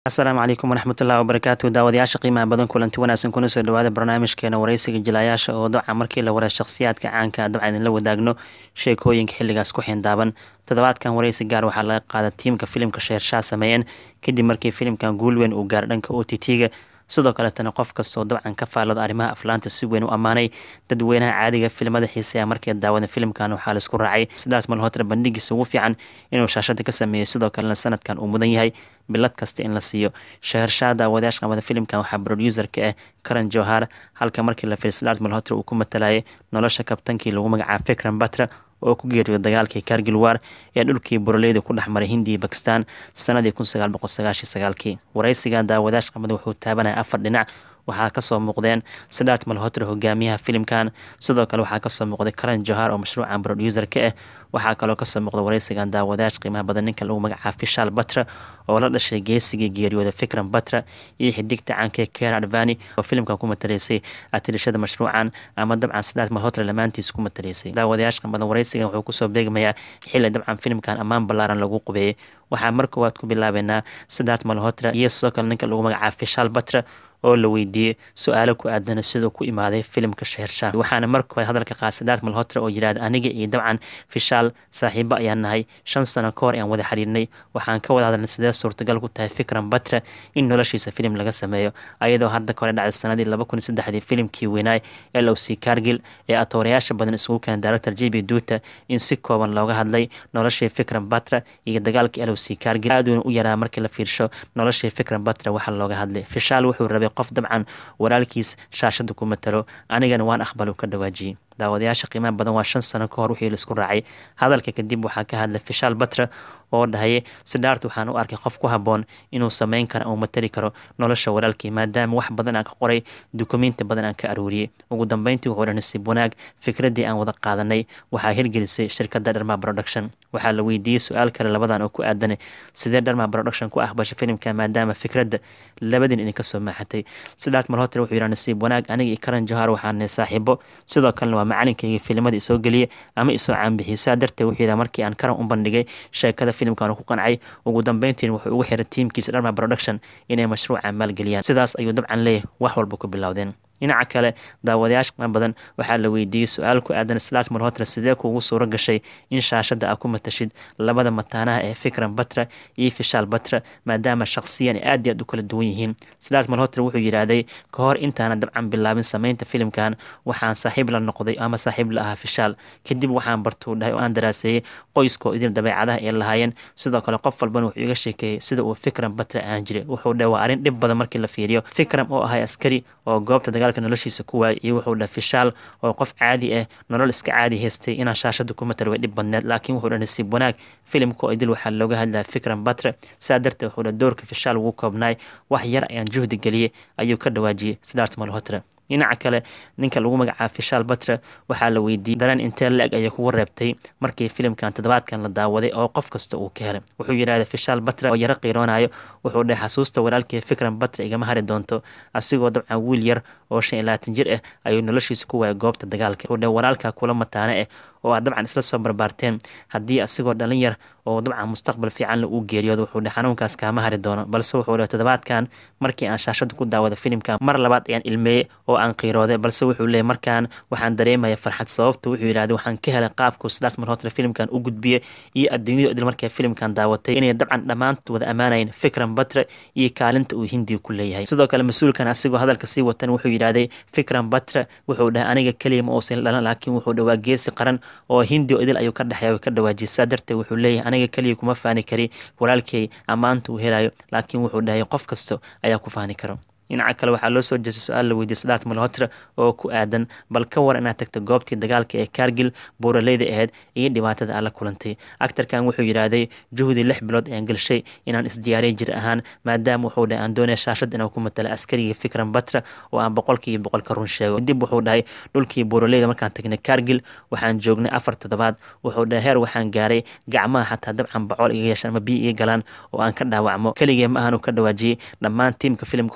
asalaamu calaykum waraxmatullahi wabarakaatu daawadayaasha qiimaha badan kulanti wanaagsan kuna soo dhawaada barnaamijkeena wareysiga jilayaasha oo dabcan markii la wareey shakhsiyaadka caanka dabcan idin la wadaagno sheekooyinka xilligaas ku xindaaban toddobaadkan wareysi gaar waxaa laga qaaday tiimka filimka sheershaa sameeyeen kadib markii filimkan guul weyn uu gaaray dhanka OTT-ga sidoo kaletana qof kastoo dabcan ka faallada arrimaha aflaanta si weyn u ammaanay dadweynaha caadiga filimada xiiseeya markay daawadan filimkan waxaa laisku raacay sidaas malhotra bandhigiisa ugu fiican inuu shaashada ka sameeyo sidoo kalena sanadkan uu mudan yahay bilad kasta in la siiyo sheershaa daawadayaasha qamada filimkan waxaa producerka ah karan johar halka markii la fiirsay sidaas malhotra uu ku matalayay nolosha kabtankii lagu magacaabo Fikram Batra oo ku geeriyo dagaalkii Kargil War ee dhulkii Buraleyda ku dhaxmaray Hindiya iyo Pakistan sanadii 1999 wareysiga daawadayaasha qamada wuxuu taabanaya afar dhinac waxaa kasoo muuqdeen Sidaat Malhotra hogaamiyaha filimkan sidoo kale waxaa kasoo muuqday Karan Johar oo mashruucan producer ka ah waxaa kaloo kasoo muuqda wareysigan daawadayaasha qiimaha badan ninka lagu magacaabo Fishal Batra oo la dhashay geesigii geeriyooda Fikram Batra iyo xidigta caanka Kiara Advani oo filimkan ku mataleysay atirashada mashruucan ama dabcan Sidaat Malhotra lamaantiis ku mataleysay daawadayaasha badan wareysigan wuxuu kusoo beegmayaa xilli dabcan filimkan ammaan ballaaran lagu qubeeyay waxaa mar koowaad ku bilaabeynaa Sidaat Malhotra iyo sidoo kale ninka lagu magacaabo Fishal Batra oo la weydiiyay su'aalo ku aadan sidoo ku imaaday filimka sheershaa waxaana markii hadalka qaasidaat Malhotra oo yiraahday aniga iyo dabcan Fishal saaxiibo ayaan nahay 5 sano ka hor aan wada xiriirnay waxaan ka wada hadalnay sidee suurtagal ku tahay Fikram Batra in noloshiisa filim laga sameeyo ayadoo hadda kore dhacday sanadii 2003 filimkii weynaay LOC Kargil ee atoorayaasha badan isugu keenay director JB Dutta in si kooban looga hadlay noloshii Fikram Batra iyo dagaalkii LOC Kargil aad u yaraa markii la fiirsho noloshii Fikram Batra waxa looga hadlay Fishal wuxuu rabay qof dabcan walaalkiis shaashada ku matalo anigana waan aqbalo ka dhawaajiyay daawadayaasha qiimaha badan waa 5 sano ka hor wixii la isku raacay hadalka kadib waxaa ka hadlay Fishal Batra oo dhahay Sidaat waxaan u arkay qof ku haboon inuu sameyn karo oo matali karo nolosha walaalkii maadaama wax badan aan ka qoray dukumeenti badan aan ka aruuriyay ugu dambeyntii wuxuu nasiib wanaag fikradii aan wada qaadanay waxaa hirgelisay shirkadda Dharma Production waxaa la weydiiyay su'aal kale labadan oo ku aadan sidee Dharma Production ku aqbashay filimka maadaama fikradda labadin in ka soo maaxatay Sidaat Malhotra wuxuu yiraahday nasiib wanaag aniga iyo Karan Johar waxaan saaxiibo sidoo kale waa macalinkayga filimada soo galiyay ama isoo caan bixisa darteed wuxuu yiraahday markii aan Karan u bandhigay sheekada filimkan ku qancay ugu dambeyntiin wuxuu ugu xiray tiimkiisa Dharma Production inay mashruuca maalgeliyaan sidaas ayuu dabcan leeyahay wax walba ku bilowdeen dhinaca kale daawadayaasha qiimo badan waxaa la weydiiyay su'aal ku aadan Sidaat Malhotra sidee kuugu suura gashay in shaashada aad ku matashid labada mataanaha ee Fikram Batra iyo Fishal Batra maadaama shakhsiyan aad iyo aad u kala duwan yihiin Sidaat Malhotra wuxuu yiraahday ka hor intaana dabcan bilaabin sameynta filimkan waxaan saaxiib la noqday ama saaxiib la ahaa Fishal kadib waxaan bartuu dhahay oo aan daraaseeyay qoyskoo idin dabeecadaha ay lahaayeen sidoo kale qof walbana wuxuu iga sheekeeyay sida uu Fikram Batra aan jiray wuxuu dhahay waa arrin dhib badan markii la fiiriyo Fikram oo ahay askari oo goobta dagaalka noloshiisa ku waayay iyo wuxuu dhahay Fishal oo qof caadi ah nolol iska caadi haystay inaan shaashada ku matalo way dhib badneed laakiin wuxuu dhahay nasiib wanaag filimka oo idil waxaa looga hadlaa Fikram Batra saadarta wuxuu dhahay doorka Fishal ugu koobnay wax yar ayaan juhdi galiyay ayuu ka dhawaajiyay Sidaat Malhotra dhinaca kale ninka lagu magacaabo Fishal Batra waxaa la weydiiyay dareen intee leeg ayay kugu reebtay markii filimkan toddobaadkan la daawaday oo qof kasta uu ka helay wuxuu yiraahday Fishal Batra oo yara qiiroonayo wuxuu dhahay xasuusta walaalkii Fikram Batra igama hari doonto asigoo dabcan wiil yar oo 25 jir ah ayuu noloshiisa ku waayay goobta dagaalka wuxuu dhahay walaalka kula mataana ah oo dabcan isla soo barbaarteen haddii asigoo dhalin yar oo dabcan mustaqbal fiican la uu geeriyoodo wuxuu dhahay xanuunkaas kaama hari doono balse wuxuu dhahay toddobaadkan markii aan shaashada ku daawada filimkan mar labaad ayaan ilmeeyay oo aan qiirooday balse wuxuu leeyahay markaan waxaan dareemayaa farxad sababta wuxuu yiraahday waxaan ka helay qaabku Sidaat Malhotra filimkan u gudbiyay iyo adduunyada idil markay filimkan daawatay inay dabcan dhamaantood wada amaanayeen Fikram Batra iyo kaalinta uu Hindiya ku leeyahay sidoo kale mas'uulkan asigoo hadalka sii watan wuxuu yiraahday Fikram Batra wuxuu dhahay aniga kaliya ma uusan dhalan laakiin wuxuu dhawaa geesi qaran oo Hindiya idil ayuu ka dhaxeeyay ka dhawaajiyay saadarteed wuxuu leeyahay aniga kaliya kuma faani kari walaalkay amaanta uu helayo laakiin wuxuu dhahay qof kasta ayaa ku faani karo dhinaca kale waxaa loo soo jeestay su'aal la weydiiyay Sidaat Malhotra oo ku aadan bal ka war inaad tagto goobtii dagaalka ee Kargil Buraleyda ahayd iyo dhibaatada aan la kulantay aktarkan wuxuu yiraahday juhdi 6 bilood ayaan galshay inaan isdiyaariyay jir ahaan maadaama wuxuu dhahay aan doonay shaashad inaan ku matalo askariga Fikram Batra oo aan 100% ka run sheego dib wuxuu dhahay dhulkii Buraleyda markaan tagnay Kargil waxaan joognay 4 toddobaad wuxuu dhahay heer waxaan gaaray gacmaha xataa dabcan boqol iga yeeshan ama biyo iga galaan oo aan ka dhaawacmo kaligay ma aanu ka dhawaajiyay dhammaan tiimka filimka wuxuu dhahay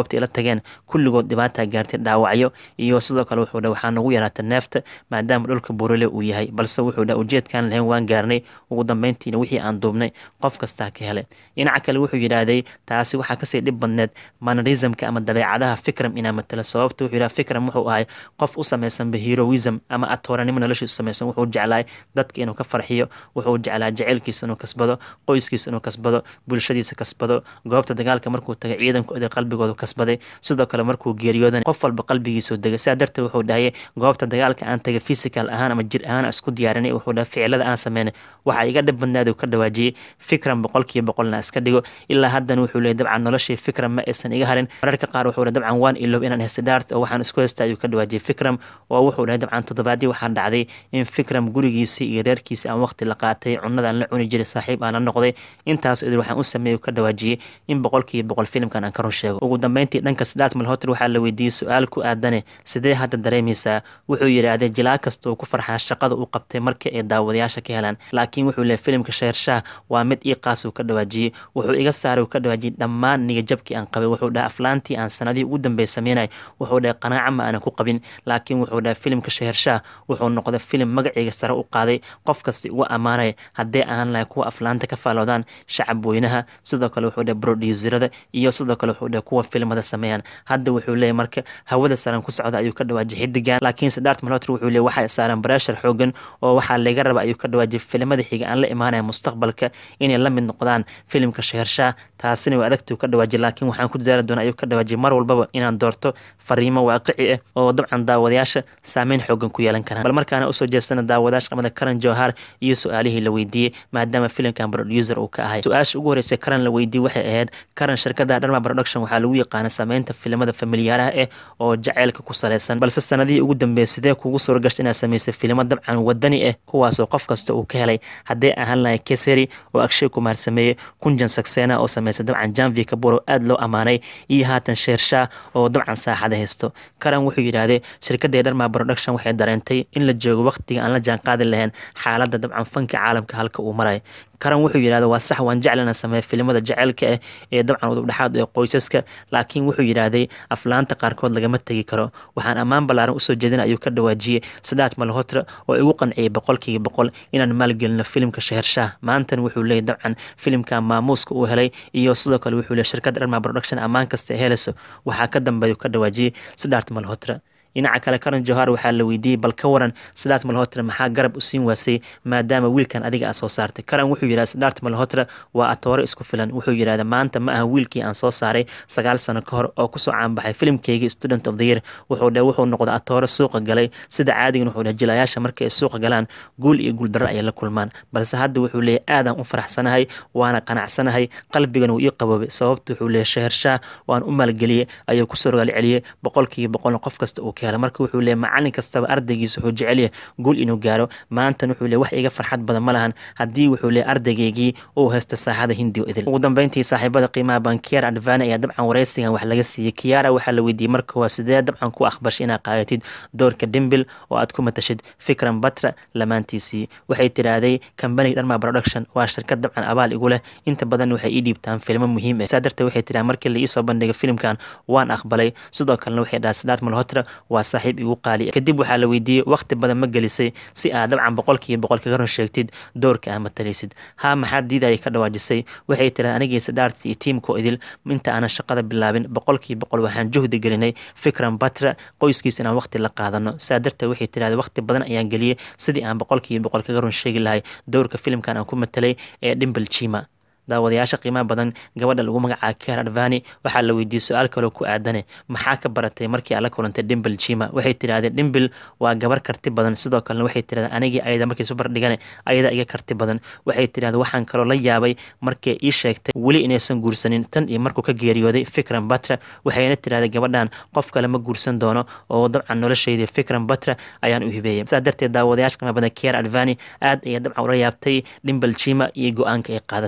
goobta ila tageen kulligood dhibaata gaartay dhaawacyo iyo sidoo kale wuxuu dhahay waxaa nagu yaraata neefta maadaama dhulka buurale uu yahay balse wuxuu dhahay ujeedkaan lahayn waan gaarnay ugu dambeyntiina wixii aan duubnay qof kastaa ka helay dhinaca kale wuxuu yidhaahday taasi waxaa kasii dhib badneed mannerismka ama dabeecadaha Fikram inaa matala sababta wuxuu yidhaha Fikram wuxuu ahay qof u samaysanba heroism ama atooranimo noloshiisa u samaysan wuxuu jeclaay dadka inuu ka farxiyo wuxuu jeclaa jaceylkiisa inuu kasbado qoyskiisa inuu kasbado bulshadiisa kasbado goobta dagaalka markuu tagay ciidankooda qalbigooda kasbaday sidoo kale markuu geeriyoodan qof walba qalbigiisa degay sidaa darteed wuxuu dhahay goobta dagaalka aan tagay physical ahaan ama jir ahaan isku diyaarinay wuxuu dhahay ficilada aan sameynay waxa iga dhib badnaad uu ka dhawaajiyay Fikram 100% iska dhigo ilaa haddana wuxuu leeyahay dabcan noloshii Fikram ma aysan iga harin mararka qaar wuxuu dhahay dabcan waan iloob inaan hestidaart oo waxaan isku heystay uu ka dhawaajiyay Fikram oo wuxuu dhahay dabcan toddobaadii waxaa dhacday in Fikram gurigiisa iyo reerkiisa aan waqti la qaatay cunnadaan la cuni jiray saaxiib aan la noqday intaas idil waxaan u sameeyay ka dhawaajiyay in 100% filimkan aan ka run sheego ugu dambeyntii dhanka Sidaat Malhotra waxaa la weydiiyay su'aal ku aadan sidee hadda dareemaysaa wuxuu yiraahday jilaa kasta oo ku farxaa shaqada uu qabtay markii ay daawadayaasha ka helaan laakiin wuxuu leeyahay filimka Sheershaah waa mid ii qaas uu ka dhawaajiyay wuxuu iga saaray uu ka dhawaajiyay dhammaan niyajabkii aan qabay wuxuu dhahay aflaantii aan sanadii ugu dambeeyay sameynay wuxuu dhahay qanaaco ma aan ku qabin laakiin wuxuu dhahay filimka Sheershaah wuxuu noqday filim magaciisa sare u qaaday qof kasta ugu amaanay haddii aan lahayn kuwa aflaanta ka faaloodaan shacab weynaha sidoo kale wuxuu dhahay producerada iyo sidoo kale wuxuu dhahay kuwa filimada sameeyaan hadda wuxuu leeyahay marka hawada saran ku socda ayuu ka dhawaajiyay xidigan laakiin Sidaat Malhotra wuxuu leeyahay waxa saaran pressure xoogan oo waxa laga rabaa ayuu ka dhawaajiyay filimada xiga aan la imaanay mustaqbalka inay la mid noqdaan filimka Sheershaah taasina waa adagtuu ka dhawaajiyay laakiin waxaan ku dadaali doonaa ayuu ka dhawaajiyay mar walbaba inaan doorto fariimo waaqici ah oo dabcan daawadayaasha saameyn xoogan ku yeelan karaan bal markaana usoo jeestana daawadayaasha qamada Karan Johar iyo su'aalihii la weydiiyay maadaama filimkan producer uu ka ahay su'aasha ugu horeysay Karan la weydiiyay waxay ahayd Karan shirkadda Dharma Production waxaa lagu yaqaan sameynta filimada familiyaaraha ah oo jaceylka ku saleysan balse sanadii ugu dambeeyay sidee kugu soo gashay inaad sameysay filimo dabcan wadani ah kuwaas oo qof kasta uu ka helay haddii ahaan lahayn Kesari oo Akshay Kumar sameeyay Kunjan Saxena oo sameysay dabcan Janvi Kapoor oo aad loo amaanay iyo haatan Sheershaah oo dabcan saaxada haysto Karan wuxuu yiraahday shirkadda Dharma Production waxay dareentay in la joogo waqtiga aan la jaan qaadi lahayn xaaladda dabcan fanka caalamka halka uu maray Karan wuxuu yiraahday waa sax waan jeclana sameeyo filimada jaceylka ah ee dabcan udub dhaxaad ee qoysaska laakiin wuxuu yiraahday aflaanta qaarkood lagama tagi karo waxaan ammaan balaaran u soo jeedin ayuu ka dhawaajiyay Sidaat Malhotra oo igu qanciyay 100% inaan maalgelino filimka Sheershaah maantan wuxuu leeyahay dabcan filimka maamuuska uu helay iyo sidoo kale wuxuu leeyahay shirkadda Dharma Production ammaan kasta ee helayso waxaa ka dambeeyo ka dhawaajiyay Sidaat Malhotra dhinaca kale Karan Johar waxaa la weydiiyay bal ka waran Sidaat Malhotra maxaa garab u siin waasay maadaama wiilkan adiga soo saartay Karan wuxuu yiraahday Sidaat Malhotra waa atoore isku filan wuxuu yiraahday maanta ma aha wiilkii aan soo saaray 9 sano ka hor oo ku soo caan baxay filimkayga Student of the Year wuxuu noqday atoore suuqa galay sida caadigan wuxuu dhahay jilayaasha markay suuqa galaan guul iyo guul darro ay la kulmaan balse hadda wuxuu leeyahay aadan u faraxsanahay waana qanacsanahay qalbigan uu ii qaboobay sababtu wuxuu leeyahay Sheershaah waan u maalgeliyay ayuu ku soo rogaal celiyay 100% qof kasta uu marka wuxuu leeyahay macallin kastaba ardaygiisa wuxuu jecel yahay guul inuu gaaro maanta wuxuu leeyahay wax iga farxad badan ma lahan haddii wuxuu leeyahay ardaygeygii uu haysto saaxada hindi oo idil ugu dambeyntii saaxiibada qiimaha baan Kiara Advani ayaa dabcan wareysigan wax laga siiyay Kiara waxaa la weydiiyay marka waa sidee dabcan ku akhbashay inaad qaadatid doorka Dimbil oo aad ku matashid Fikram Batra lamaantiisii waxay tiraahday company Dharma Production waa shirkad dabcan abaal igu leh inta badan waxay ii dhiibtaan filmo muhiim ah sadarta waxay tiraahday markii la ii soo bandhigay filimkan waan aqbalay sidoo kalena waxay dhahay Sidaat Malhotra waa saaxiib igu qaali kadib waxaa la weydiiyay waqti badan ma gelisay si aad dabcan 100% kaga run sheegtid doorka ama talaysid ha maxaa diiday ka dhawaajisay waxay tiraahday anigii Sidaat iyo teamko idil inta aan shaqada bilaabin 100% waxaan juhdi gelinay Fikram Batra qoyskiisa inaan waqti la qaadano saadarta waxay tiraahday waqti badan ayaan geliyay sidii aan 100% kaga run sheegi lahay doorka filimkan aan ku matalay ee Dimple Chima daawadayaasha qiimaha badan gabadha lagu magacaabo Kiara Advani waxaa la weydiiyay su'aal kale oo ku aadan maxaa ka baratay markii aad la kulantay Dimple Chima waxay tiraahday Dimple waa gabar karti badan sidoo kale waxay tiraahday anigii ayada markii soo bardhigan ayada iga karti badan waxay tiraahday waxaan kale la yaabay markii ii sheegtay wali inaysan guursanin tan iyo markuu ka geeriyooday Fikram Batra waxayna tiraahday gabadhan qof kale ma guursan doono oo dabcan nolosheedii Fikram Batra ayaan u hibeeyay sidaa darteed daawadayaasha qiimaha badan Kiara Advani aad ay dabcan ula yaabtay Dimple Chima iyo go'aanka ay qaadatay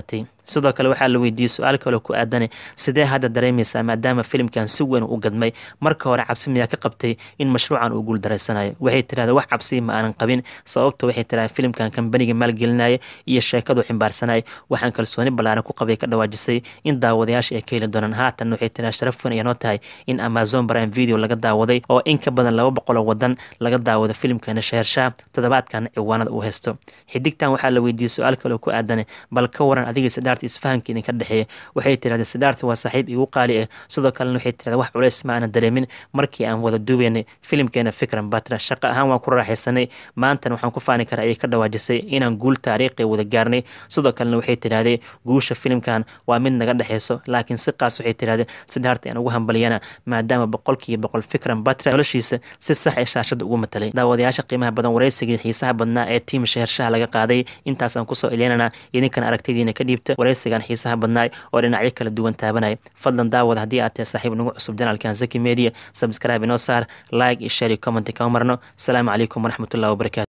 sidoo kale waxaa la weydiiyey su-aal kaloo ku aadan sidee hadda dareemaysaa maadaama filimkan si weyn u gadmay marka hore cabsi miyaa ka qabtay in mashruucan uu guuldareysanayo waxay tirahda wax cabsi ma aanan qabin sababto waxay tirahda filimkan kambaniga maalgelinaya iyo sheekadu ximbaarsanay waxaan kalsooni ballaaran ku qabay ka dhawaajisay in daawadayaasha ay ka heli doonaan haatan waxay tirahda sharaf weyn ayaa noo tahay in Amazon Prime Video laga daawaday oo in ka badan 200 wadan laga daawado filimkan Sheershaa toddobaadkan ciwaanada uu haysto xidigtan waxaa la weydiiyey su-aal kale oo ku aadan bal ka waran adiga Siddharth isfahanka idinka dhaxeeya waxay tirahdaa Siddharth waa saaxiib igu qaali ah sidoo kale waxay tirahdaa wax culays ma aan dareemin markii aan wada duubeynay filimkeena Vikram Batra shaqo ahaan waan ku raaxaysanay maanta waxaan ku faani karaa ay ka dhawaajisay inaan guul taariikhi wada gaarnay sidoo kale waxay tirahdaa guusha filimkan waa mid naga dhaxeyso laakiin si qaas waxay tirahdaa Siddharth aan ugu hambaliyana maadaama 100% Vikram Batra noloshiisa si sax ah shaashada ugu matalay daawadayaasha qiimaha badan wareysiga xiisaha badnaa ee team Sheershaa laga qaaday intaas aan ku soo ilaalinana idinkan aragtidiina ka dhiibta wareysigan xiisaha badnaa oo dhinacyo kala duwan taabanay fadlan daawad haddii aad tahay saaxiib nagu cusub janaalkan Zaki Media subscribe inoo saar like iyo share iyo comment ka marno. Assalaamu calaykum waraxmatullaahi wabarakaatuh.